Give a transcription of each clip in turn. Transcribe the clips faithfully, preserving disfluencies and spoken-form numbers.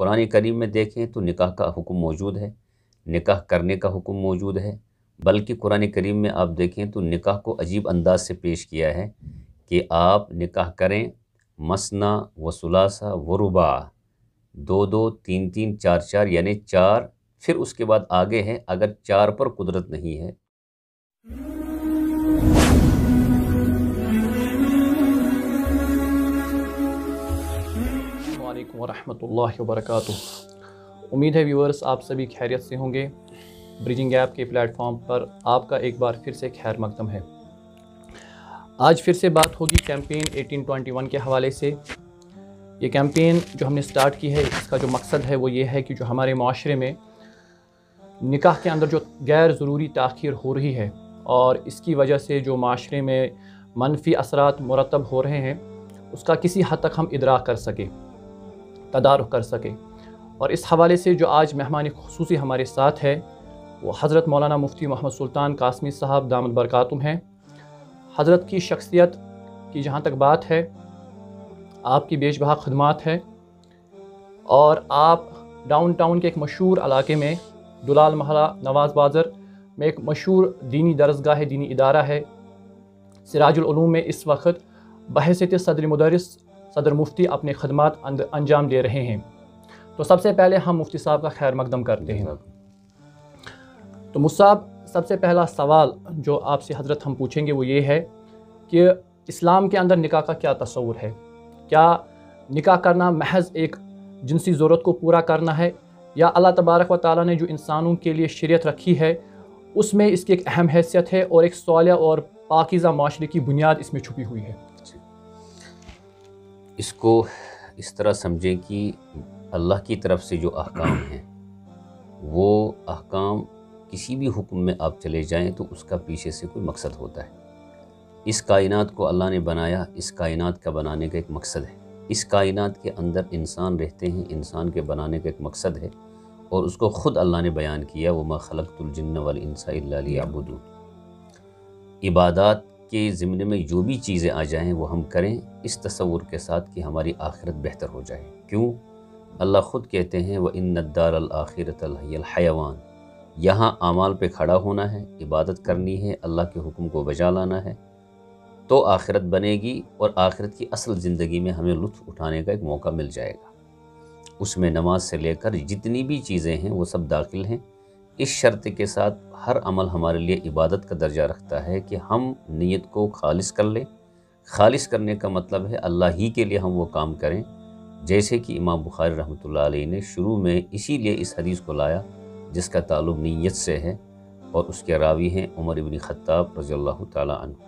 قرآن کریم میں دیکھیں تو نکاح کا حکم موجود ہے، نکاح کرنے کا حکم موجود ہے، بلکہ قرآن کریم میں آپ دیکھیں تو نکاح کو عجیب انداز سے پیش کیا ہے کہ آپ نکاح کریں مثنیٰ و ثلاثہ و رباع، دو دو تین تین چار چار، یعنی چار، پھر اس کے بعد آگے ہے اگر چار پر قدرت نہیں ہے۔ السلام علیکم ورحمۃ اللہ وبرکاتہ۔ امید ہے ویورز آپ سبھی خیریت سے ہوں گے۔ بریجنگ ایپ کے پلیٹ فارم پر آپ کا ایک بار پھر سے خیر مقدم ہے۔ آج پھر سے بات ہوگی کیمپین ایٹین ٹوینٹی ون کے حوالے سے۔ یہ کیمپین جو ہم نے سٹارٹ کی ہے، اس کا جو مقصد ہے وہ یہ ہے کہ جو ہمارے معاشرے میں نکاح کے اندر جو غیر ضروری تاخیر ہو رہی ہے اور اس کی وجہ سے جو معاشرے میں منفی اثرات مرتب ہو رہے ہیں، اس کا کسی حد تک ہم ادراک کر سکیں، تدارک کر سکیں۔ اور اس حوالے سے جو آج مہمان خصوصی ہمارے ساتھ ہے وہ حضرت مولانا مفتی محمد سلطان قاسمی صاحب دامت برکاتہم ہیں۔ حضرت کی شخصیت کی جہاں تک بات ہے، آپ کی بیش بہا خدمات ہے، اور آپ ڈاؤن ٹاؤن کے ایک مشہور علاقے میں دلال محلہ نواز بازار میں ایک مشہور دینی درسگاہ ہے، دینی ادارہ ہے سراج العلوم میں اس وقت بحیثیت صدر مدرس صدر مفتی اپنے خدمات انجام دے رہے ہیں۔ تو سب سے پہلے ہم مفتی صاحب کا خیر مقدم کرتے ہیں۔ تو مفتی صاحب، سب سے پہلا سوال جو آپ سے حضرت ہم پوچھیں گے وہ یہ ہے کہ اسلام کے اندر نکاح کا کیا تصور ہے؟ کیا نکاح کرنا محض ایک جنسی ضرورت کو پورا کرنا ہے، یا اللہ تبارک و تعالیٰ نے جو انسانوں کے لیے شریعت رکھی ہے اس میں اس کی ایک اہم حیثیت ہے اور ایک صالح اور پاکیزہ معاشرے کی بنیاد اس میں چھپی ہوئی ہے؟ اس کو اس طرح سمجھیں کہ اللہ کی طرف سے جو احکام ہیں وہ احکام کسی بھی حکم میں آپ چلے جائیں تو اس کا پیچھے سے کوئی مقصد ہوتا ہے۔ اس کائنات کو اللہ نے بنایا، اس کائنات کا بنانے کا ایک مقصد ہے۔ اس کائنات کے اندر انسان رہتے ہیں، انسان کے بنانے کا ایک مقصد ہے، اور اس کو خود اللہ نے بیان کیا، وَمَا خَلَقْتُ الْجِنَّ وَالْإِنسَ إِلَّا لِيَعْبُدُونِ۔ عبادات کے ضمن میں جو بھی چیزیں آ جائیں وہ ہم کریں اس تصور کے ساتھ کہ ہماری آخرت بہتر ہو جائے۔ کیوں؟ اللہ خود کہتے ہیں وَإِنَّ الدَّارَ الْآخِرَةَ لَهِيَ الْحَيَوَانُ، یہاں اعمال پہ کھڑا ہونا ہے، عبادت کرنی ہے، اللہ کے حکم کو بجا لانا ہے، تو آخرت بنے گی، اور آخرت کی اصل زندگی میں ہمیں لطف اٹھانے کا ایک موقع مل جائے گا۔ اس میں نماز سے لے کر جتنی بھی چیزیں ہیں وہ سب داخل ہیں، اس شرط کے ساتھ ہر عمل ہمارے لیے عبادت کا درجہ رکھتا ہے کہ ہم نیت کو خالص کر لیں۔ خالص کرنے کا مطلب ہے اللہ ہی کے لیے ہم وہ کام کریں، جیسے کہ امام بخاری رحمۃ اللہ علیہ نے شروع میں اسی لیے اس حدیث کو لایا جس کا تعلق نیت سے ہے، اور اس کے راوی ہیں عمر ابن خطاب رضی اللہ تعالیٰ عنہ۔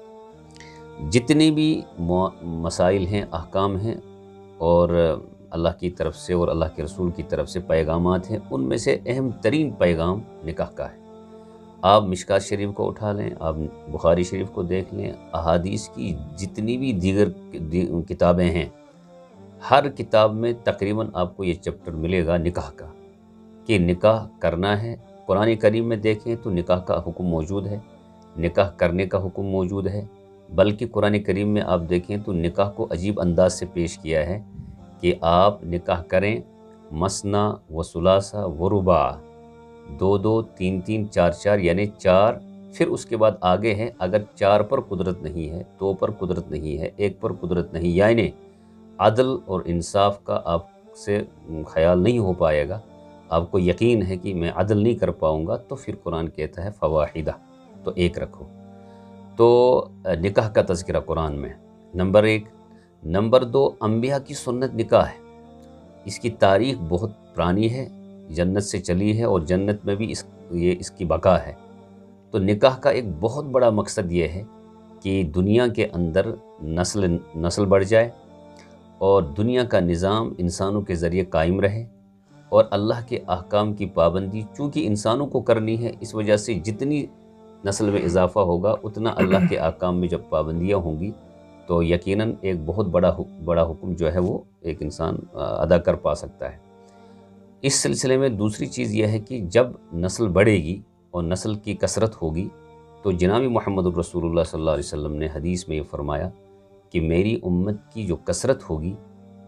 جتنے بھی مسائل ہیں، احکام ہیں، اور اللہ کی طرف سے اور اللہ کے رسول کی طرف سے پیغامات ہیں، ان میں سے اہم ترین پیغام نکاح کا ہے۔ آپ مشکات شریف کو اٹھا لیں، آپ بخاری شریف کو دیکھ لیں، احادیث کی جتنی بھی دیگر کتابیں ہیں، ہر کتاب میں تقریباً آپ کو یہ چیپٹر ملے گا نکاح کا، کہ نکاح کرنا ہے۔ قرآن کریم میں دیکھیں تو نکاح کا حکم موجود ہے، نکاح کرنے کا حکم موجود ہے، بلکہ قرآن کریم میں آپ دیکھیں تو نکاح کو عجیب انداز سے پیش کیا ہے کہ آپ نکاح کریں مثنیٰ و ثلاثہ و رباع، دو دو تین تین چار چار، یعنی چار، پھر اس کے بعد آگے ہے اگر چار پر قدرت نہیں ہے، دو پر قدرت نہیں ہے، ایک پر قدرت نہیں، یعنی عدل اور انصاف کا آپ سے خیال نہیں ہو پائے گا، آپ کو یقین ہے کہ میں عدل نہیں کر پاؤں گا، تو پھر قرآن کہتا ہے فواحدہ، تو ایک رکھو۔ تو نکاح کا تذکرہ قرآن میں نمبر ایک۔ نمبر دو، انبیاء کی سنت نکاح ہے، اس کی تاریخ بہت پرانی ہے، جنت سے چلی ہے، اور جنت میں بھی اس یہ اس کی بقا ہے۔ تو نکاح کا ایک بہت بڑا مقصد یہ ہے کہ دنیا کے اندر نسل نسل بڑھ جائے، اور دنیا کا نظام انسانوں کے ذریعے قائم رہے، اور اللہ کے احکام کی پابندی چونکہ انسانوں کو کرنی ہے، اس وجہ سے جتنی نسل میں اضافہ ہوگا اتنا اللہ کے احکام میں جب پابندیاں ہوں گی تو یقیناً ایک بہت بڑا بڑا حکم جو ہے وہ ایک انسان ادا کر پا سکتا ہے۔ اس سلسلے میں دوسری چیز یہ ہے کہ جب نسل بڑھے گی اور نسل کی کثرت ہوگی تو جناب محمد الرسول اللہ صلی اللہ علیہ وسلم نے حدیث میں یہ فرمایا کہ میری امت کی جو کثرت ہوگی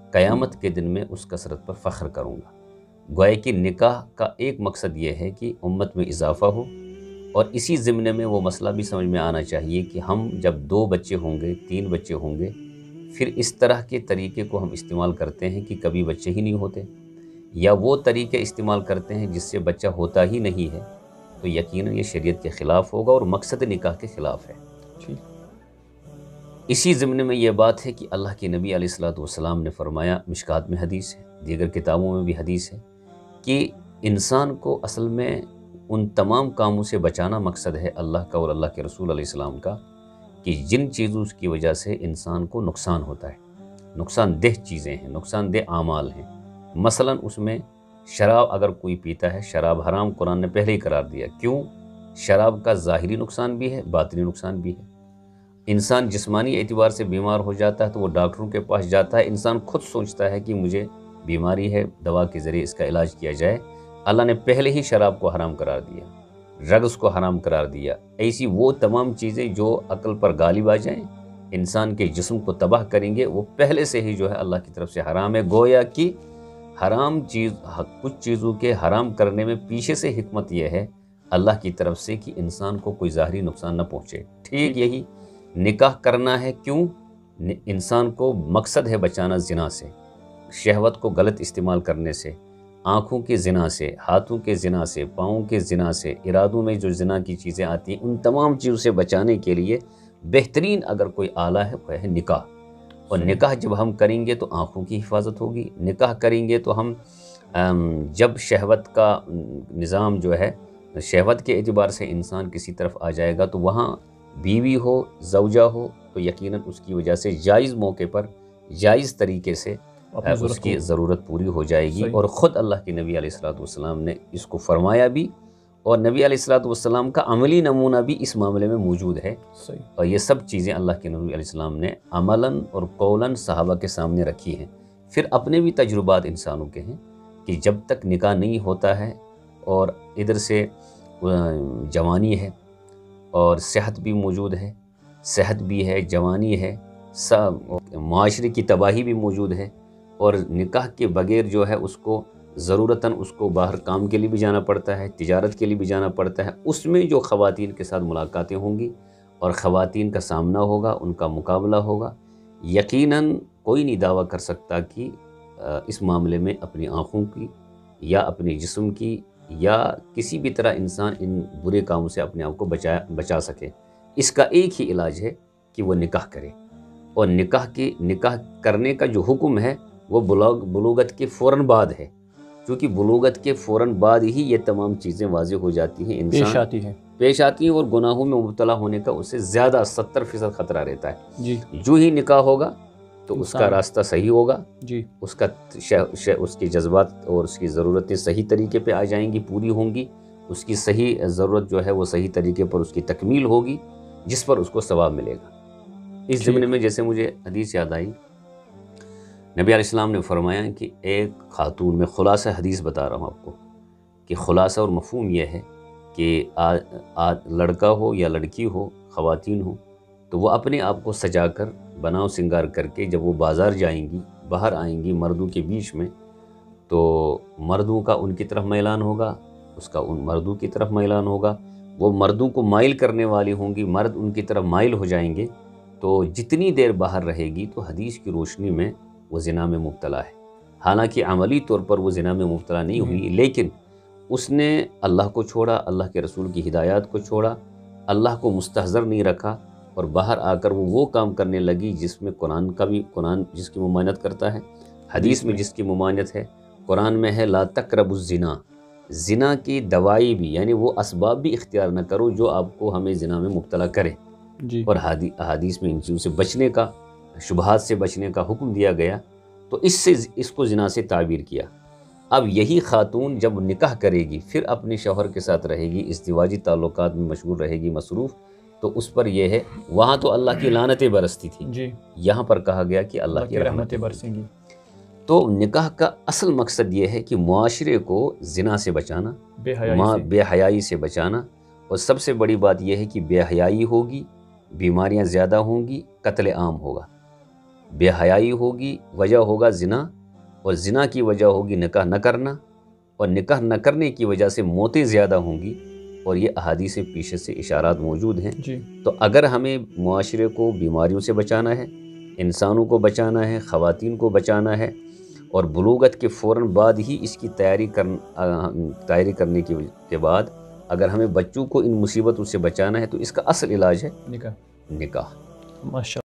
قیامت کے دن میں اس کثرت پر فخر کروں گا۔ گویا کہ نکاح کا ایک مقصد یہ ہے کہ امت میں اضافہ ہو، اور اسی ضمن میں وہ مسئلہ بھی سمجھ میں آنا چاہیے کہ ہم جب دو بچے ہوں گے، تین بچے ہوں گے، پھر اس طرح کے طریقے کو ہم استعمال کرتے ہیں کہ کبھی بچے ہی نہیں ہوتے، یا وہ طریقے استعمال کرتے ہیں جس سے بچہ ہوتا ہی نہیں ہے، تو یقیناً یہ شریعت کے خلاف ہوگا اور مقصد نکاح کے خلاف ہے۔ جی۔ اسی ضمن میں یہ بات ہے کہ اللہ کے نبی علیہ الصلوۃ والسلام نے فرمایا، مشکات میں حدیث ہے، دیگر کتابوں میں بھی حدیث ہے، کہ انسان کو اصل میں ان تمام کاموں سے بچانا مقصد ہے اللہ کا اور اللہ کے رسول علیہ السلام کا، کہ جن چیزوں کی وجہ سے انسان کو نقصان ہوتا ہے، نقصان دہ چیزیں ہیں، نقصان دہ اعمال ہیں۔ مثلا اس میں شراب اگر کوئی پیتا ہے، شراب حرام قرآن نے پہلے ہی قرار دیا۔ کیوں؟ شراب کا ظاہری نقصان بھی ہے، باطنی نقصان بھی ہے۔ انسان جسمانی اعتبار سے بیمار ہو جاتا ہے تو وہ ڈاکٹروں کے پاس جاتا ہے، انسان خود سوچتا ہے کہ مجھے بیماری ہے، دوا کے ذریعے اس کا علاج کیا جائے۔ اللہ نے پہلے ہی شراب کو حرام قرار دیا، ڈرگز کو حرام قرار دیا۔ ایسی وہ تمام چیزیں جو عقل پر غالب آ جائیں، انسان کے جسم کو تباہ کریں گے، وہ پہلے سے ہی جو ہے اللہ کی طرف سے حرام ہے۔ گویا کہ حرام چیز، کچھ چیزوں کے حرام کرنے میں پیچھے سے حکمت یہ ہے اللہ کی طرف سے کہ انسان کو کوئی ظاہری نقصان نہ پہنچے۔ ٹھیک یہی نکاح کرنا ہے، کیوں؟ انسان کو مقصد ہے بچانا زنا سے، شہوت کو غلط استعمال کرنے سے، آنکھوں کے زنا سے، ہاتھوں کے زنا سے، پاؤں کے زنا سے، ارادوں میں جو زنا کی چیزیں آتی ہیں، ان تمام چیزوں سے بچانے کے لیے بہترین اگر کوئی آلہ ہے وہ ہے نکاح۔ اور نکاح جب ہم کریں گے تو آنکھوں کی حفاظت ہوگی، نکاح کریں گے تو ہم جب شہوت کا نظام جو ہے، شہوت کے اعتبار سے انسان کسی طرف آ جائے گا تو وہاں بیوی ہو، زوجہ ہو، تو یقیناً اس کی وجہ سے جائز موقع پر، جائز طریقے سے اس کی ضرورت پوری ہو جائے گی۔ اور خود اللہ کے نبی علیہ الصلوۃ والسلام نے اس کو فرمایا بھی، اور نبی علیہ الصلوۃ والسلام کا عملی نمونہ بھی اس معاملے میں موجود ہے۔ اور یہ سب چیزیں اللہ کے نبی علیہ السلام نے عملاً اور قولاً صحابہ کے سامنے رکھی ہیں۔ پھر اپنے بھی تجربات انسانوں کے ہیں کہ جب تک نکاح نہیں ہوتا ہے اور ادھر سے جوانی ہے اور صحت بھی موجود ہے، صحت بھی ہے، جوانی ہے، سب معاشرے کی تباہی بھی موجود ہے، اور نکاح کے بغیر جو ہے اس کو ضرورتاً اس کو باہر کام کے لیے بھی جانا پڑتا ہے، تجارت کے لیے بھی جانا پڑتا ہے۔ اس میں جو خواتین کے ساتھ ملاقاتیں ہوں گی اور خواتین کا سامنا ہوگا، ان کا مقابلہ ہوگا، یقیناً کوئی نہیں دعویٰ کر سکتا کہ اس معاملے میں اپنی آنکھوں کی یا اپنے جسم کی یا کسی بھی طرح انسان ان برے کاموں سے اپنے آپ کو بچا بچا سکے۔ اس کا ایک ہی علاج ہے کہ وہ نکاح کرے، اور نکاح کی نکاح کرنے کا جو حکم ہے وہ بلوغت کے فوراً بعد ہے، کیونکہ بلوغت کے فوراً بعد ہی یہ تمام چیزیں واضح ہو جاتی ہیں، انسان پیش آتی ہیں پیش آتی ہیں اور گناہوں میں مبتلا ہونے کا اس سے زیادہ ستر فیصد خطرہ رہتا ہے۔ جی، جو ہی نکاح ہوگا تو اس کا راستہ صحیح ہوگا، جی، اس کا اس کے جذبات اور اس کی ضرورتیں صحیح طریقے پہ آ جائیں گی، پوری ہوں گی، اس کی صحیح ضرورت جو ہے وہ صحیح طریقے پر اس کی تکمیل ہوگی، جس پر اس کو ثواب ملے گا۔ اس ضمن میں جیسے مجھے حدیث یاد آئی، نبی علیہ السلام نے فرمایا کہ ایک خاتون، میں خلاصہ حدیث بتا رہا ہوں آپ کو، کہ خلاصہ اور مفہوم یہ ہے کہ آ, آ, لڑکا ہو یا لڑکی ہو، خواتین ہو، تو وہ اپنے آپ کو سجا کر، بناؤ سنگار کر کے جب وہ بازار جائیں گی، باہر آئیں گی مردوں کے بیچ میں، تو مردوں کا ان کی طرف میلان ہوگا، اس کا ان مردوں کی طرف میلان ہوگا، وہ مردوں کو مائل کرنے والی ہوں گی، مرد ان کی طرف مائل ہو جائیں گے، تو جتنی دیر باہر رہے گی تو حدیث کی روشنی میں وہ زنا میں مبتلا ہے۔ حالانکہ عملی طور پر وہ زنا میں مبتلا نہیں ہوئی، لیکن اس نے اللہ کو چھوڑا، اللہ کے رسول کی ہدایات کو چھوڑا، اللہ کو مستحضر نہیں رکھا، اور باہر آ کر وہ وہ کام کرنے لگی جس میں قرآن کا بھی، قرآن جس کی ممانعت کرتا ہے، حدیث میں جس کی ممانعت ہے، قرآن میں ہے لا تقربوا الزنا، زنا کی دوائی بھی، یعنی وہ اسباب بھی اختیار نہ کرو جو آپ کو ہمیں زنا میں مبتلا کرے۔ جی، اور حدیث میں ان چیزوں سے بچنے کا، شبہات سے بچنے کا حکم دیا گیا، تو اس سے اس کو زنا سے تعبیر کیا۔ اب یہی خاتون جب نکاح کرے گی، پھر اپنے شوہر کے ساتھ رہے گی، ازدواجی تعلقات میں مشغول رہے گی، مصروف، تو اس پر یہ ہے، وہاں تو اللہ کی لعنتیں برستی تھی، جی، یہاں پر کہا گیا کہ اللہ کی رحمتیں برسیں گی۔ تو نکاح کا اصل مقصد یہ ہے کہ معاشرے کو زنا سے بچانا، بے حیائی سے بے حیائی سے بچانا، اور سب سے بڑی بات یہ ہے کہ بے حیائی ہوگی، بیماریاں زیادہ ہوں گی، قتل عام ہوگا۔ بے حیائی ہوگی، وجہ ہوگا زنا، اور زنا کی وجہ ہوگی نکاح نہ کرنا، اور نکاح نہ کرنے کی وجہ سے موتیں زیادہ ہوں گی، اور یہ احادیث پیچھے سے اشارات موجود ہیں۔ جی تو اگر ہمیں معاشرے کو بیماریوں سے بچانا ہے، انسانوں کو بچانا ہے، خواتین کو بچانا ہے، اور بلوغت کے فوراً بعد ہی اس کی تیاری کر تیاری کرنے کی کے بعد اگر ہمیں بچوں کو ان مصیبتوں سے بچانا ہے تو اس کا اصل علاج ہے نکاح، نکاح۔ ماشاء